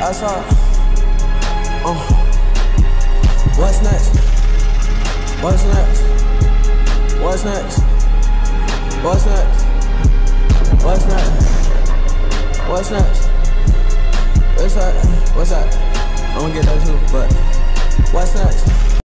outside. What's next? What's next? What's next? What's next? What's next? What's next? What's that? What's that? I'm gonna get that too, but what's next?